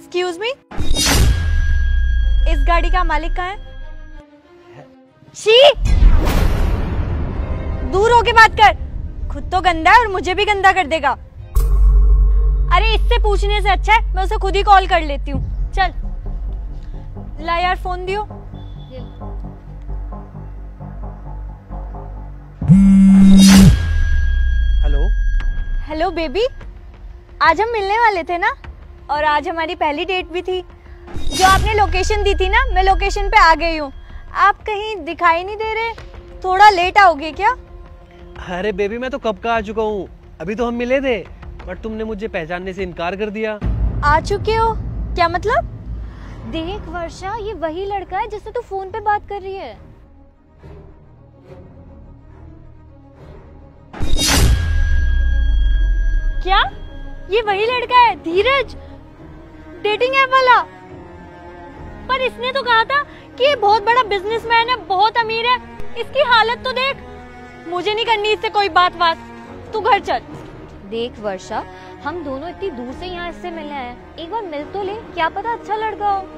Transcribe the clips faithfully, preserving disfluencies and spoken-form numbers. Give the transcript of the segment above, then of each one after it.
Excuse me, इस गाड़ी का मालिक कहाँ है? शी, दूर होके बात कर, खुद तो गंदा है और मुझे भी गंदा कर देगा। अरे इससे पूछने से अच्छा है मैं उसे खुद ही कॉल कर लेती हूँ। चल ला यार फोन दियो। हेलो हेलो बेबी, आज हम मिलने वाले थे ना, और आज हमारी पहली डेट भी थी। जो आपने लोकेशन दी थी ना, मैं लोकेशन पे आ गई हूँ। आप कहीं दिखाई नहीं दे रहे, थोड़ा लेट आओगे क्या? अरे बेबी मैं तो कब का आ चुका हूँ, अभी तो हम मिले थे, बट तुमने मुझे पहचानने से इनकार कर दिया। आ चुके हो? क्या मतलब? देख वर्षा, ये वही लड़का है जिससे तू फोन पे बात कर रही है। क्या ये वही लड़का है? धीरज, डेटिंग ऐप वाला? पर इसने तो कहा था कि ये बहुत बड़ा बिजनेसमैन है, बहुत अमीर है। इसकी हालत तो देख। मुझे नहीं करनी इससे कोई बात बात, तू घर चल। देख वर्षा, हम दोनों इतनी दूर से यहाँ इससे मिलने आए, एक बार मिल तो ले, क्या पता अच्छा लड़का हो।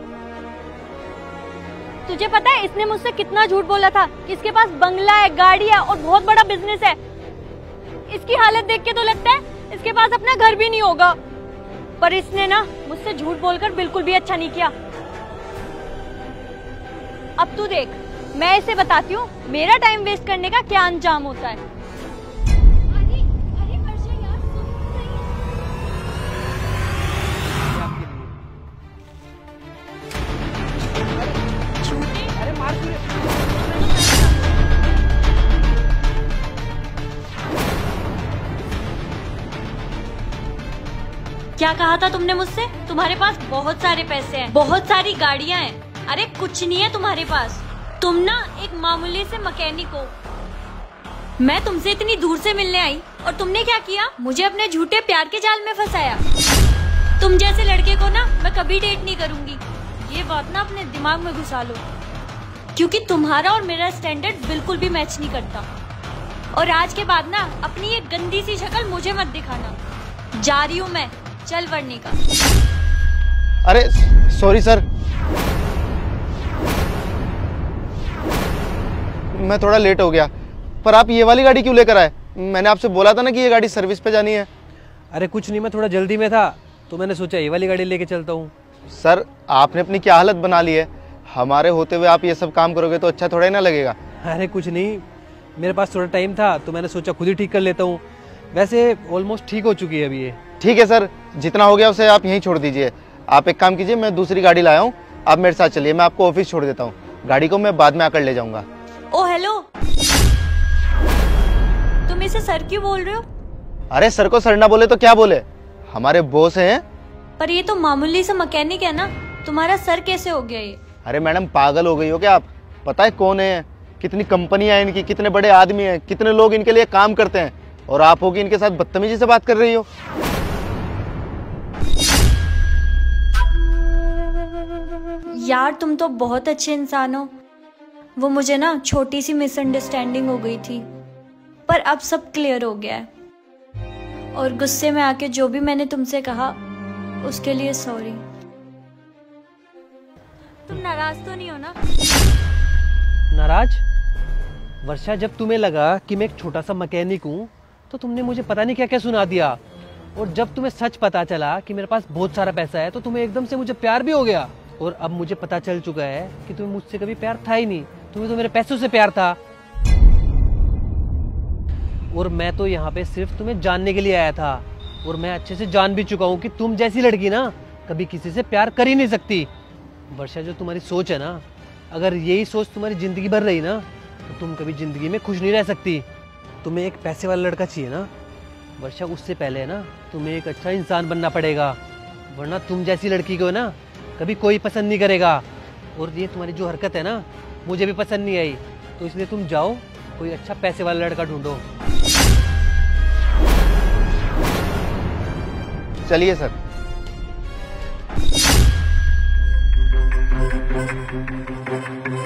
तुझे पता है इसने मुझसे कितना झूठ बोला था कि इसके पास बंगला है, गाड़ी है और बहुत बड़ा बिजनेस है। इसकी हालत देख के तो लगता है इसके पास अपना घर भी नहीं होगा। पर इसने ना मुझसे झूठ बोलकर बिल्कुल भी अच्छा नहीं किया। अब तू देख, मैं इसे बताती हूँ मेरा टाइम वेस्ट करने का क्या अंजाम होता है। अरे अरे वर्षा यार, झूठे, अरे मार क्या कहा था तुमने मुझसे? तुम्हारे पास बहुत सारे पैसे हैं, बहुत सारी गाड़ियां हैं। अरे कुछ नहीं है तुम्हारे पास, तुम ना एक मामूली से मैकेनिक हो। मैं तुमसे इतनी दूर से मिलने आई और तुमने क्या किया? मुझे अपने झूठे प्यार के जाल में फंसाया। तुम जैसे लड़के को ना मैं कभी डेट नहीं करूंगी, ये बात ना अपने दिमाग में घुसा लो, क्योंकि तुम्हारा और मेरा स्टैंडर्ड बिल्कुल भी मैच नहीं करता। और आज के बाद ना अपनी ये गंदी सी शक्ल मुझे मत दिखाना। जा रही हूँ मैं, चल वरने का। अरे सॉरी सर, मैं थोड़ा लेट हो गया। पर आप ये वाली गाड़ी क्यों लेकर आए? मैंने आपसे बोला था ना कि ये गाड़ी सर्विस पे जानी है। अरे कुछ नहीं, मैं थोड़ा जल्दी में था तो मैंने सोचा ये वाली गाड़ी लेके चलता हूँ। सर आपने अपनी क्या हालत बना ली है, हमारे होते हुए आप ये सब काम करोगे तो अच्छा थोड़ा ही ना लगेगा। अरे कुछ नहीं, मेरे पास थोड़ा टाइम था तो मैंने सोचा खुद ही ठीक कर लेता हूँ। वैसे ऑलमोस्ट ठीक हो चुकी है अभी ये। ठीक है सर, जितना हो गया उसे आप यहीं छोड़ दीजिए। आप एक काम कीजिए, मैं दूसरी गाड़ी लाया हूँ, आप मेरे साथ चलिए, मैं आपको ऑफिस छोड़ देता हूँ। गाड़ी को मैं बाद में आकर ले जाऊंगा। ओ हेलो, तुम इसे सर क्यों बोल रहे हो? अरे सर को सर ना बोले तो क्या बोले, हमारे बॉस हैं। पर ये तो मामूली सा मैकेनिक है ना, तुम्हारा सर कैसे हो गया ये? अरे मैडम पागल हो गई हो क्या आप? पता है कौन है, कितनी कंपनियां हैं इनकी, कितने बड़े आदमी हैं, कितने लोग इनके लिए काम करते हैं, और आप होगी इनके साथ बदतमीजी से बात कर रही हो। यार तुम तो बहुत अच्छे इंसान हो। वो मुझे ना छोटी सी मिसअंडरस्टैंडिंग हो गई थी, पर अब सब क्लियर हो गया है। और गुस्से में आके जो भी मैंने तुमसे कहा उसके लिए सॉरी। तुम नाराज तो नहीं हो ना? नाराज? वर्षा, जब तुम्हें लगा कि मैं एक छोटा सा मैकेनिक हूँ तो तुमने मुझे पता नहीं क्या क्या सुना दिया, और जब तुम्हें सच पता चला कि मेरे पास बहुत सारा पैसा है तो तुम्हें एकदम से मुझे प्यार भी हो गया। और अब मुझे पता चल चुका है कि तुम्हें मुझसे कभी प्यार था ही नहीं, तुम्हें तो मेरे पैसों से प्यार था। और मैं तो यहाँ पे सिर्फ तुम्हें जानने के लिए आया था, और मैं अच्छे से जान भी चुका हूँ कि तुम जैसी लड़की ना कभी किसी से प्यार कर ही नहीं सकती। वर्षा, जो तुम्हारी सोच है ना, अगर यही सोच तुम्हारी जिंदगी भर रही ना तो तुम कभी जिंदगी में खुश नहीं रह सकती। तुम्हें एक पैसे वाला लड़का चाहिए ना वर्षा, उससे पहले ना तुम्हें एक अच्छा इंसान बनना पड़ेगा, वरना तुम जैसी लड़की को ना कभी कोई पसंद नहीं करेगा। और ये तुम्हारी जो हरकत है ना मुझे भी पसंद नहीं आई, तो इसलिए तुम जाओ कोई अच्छा पैसे वाला लड़का ढूंढो। चलिए सर। Thank you.